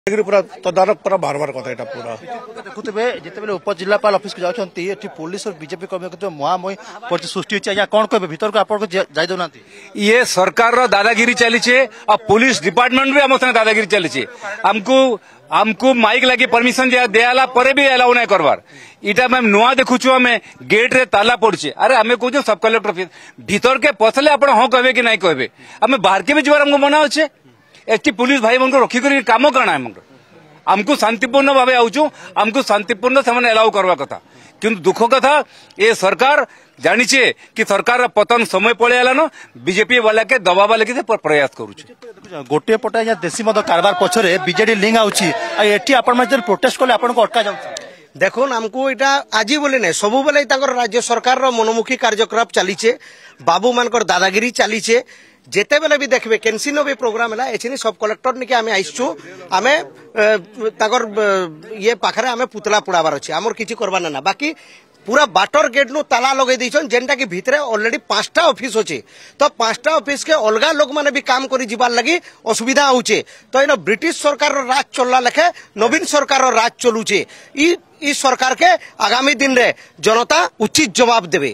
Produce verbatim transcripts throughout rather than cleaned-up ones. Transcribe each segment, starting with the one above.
पूरा तदारक पूरा बार बार कथा यहाँ पूरा देखुवे जिते उपजिलापाल ऑफिस को जाती पुलिस और बीजेपी कर्मी मुहांमुही सृष्टि होती कौन कहे भीतर को आप जाई दौना ये सरकार रो दादागिरी चली और पुलिस डिपार्टमेंट भी आम संगे दादागिरी चली आमको आमको माइक लगे परमिशन दियाला पर भी अलाउ नहीं करवार इटा मैम नुआ देखुछु हमें गेट रे ताला पड़े अरे आम कहूँ सब कलेक्टर ऑफिस भीतर के पसले आप हाँ कहे कि नहीं कहे आम बाहर के भी जबार हमको मना अच्छे एटी पुलिस भाई मन को रखिक कम कणा आमको शांतिपूर्ण भाव आउचु आमको शांतिपूर्ण से अलाउ करवा कथा किंतु दुख कथा ये सरकार जानिचे कि सरकार पतन समय पड़े आलान बीजेपी वाला के दबावा लगे प्रयास करुचे गोटे पटे देशी मद कारबार पछरे बीजेडी लिंक आउची एटी आपण प्रोटेस्ट कले आपण को अटका जाउछ देखुन आमको इटा आज बोले नहीं सबु बेले राज्य सरकार मनोमुखी कार्यकलाप चलीचे बाबू मानकर दादागिरी चलीचे जेते बेले भी देखबे केनसिनो भी प्रोग्राम है एछिनी सब कलेक्टर निके आमे आइछु आमे ताकर ये पाखरे आमे पुतला पुड़ाबार अछि हमर किछि करबा ना बाकी पूरा बाटर गेट नु ताला लगे दैछन जेनटा कि भितरे ऑलरेडी पांचटा ऑफिस अछि तो पांचटा ऑफिस के अलगा लोग माने भी काम करी जिबार लगी असुविधा होउचे तो इन ब्रिटिश सरकार रो राज चलला लेखे नवीन सरकार रो राज चलुचे ई ई सरकार के आगामी दिन रे जनता उचित जवाब देबे।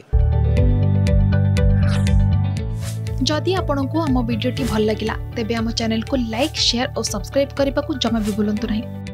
जदि आपंक आम भिडी भल लगा तेब आम चैनल को लाइक शेयर और सब्सक्राइब करने को जमा भी भूलु नहीं।